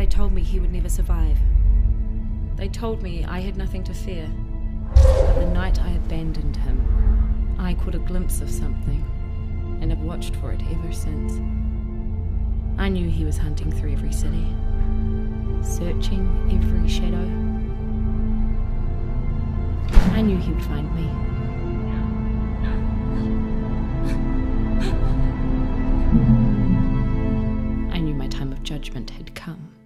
told me he would never survive. They told me I had nothing to fear. But the night I abandoned him, I caught a glimpse of something, and have watched for it ever since. I knew he was hunting through every city, searching every shadow. I knew he would find me. I knew my time of judgment had come.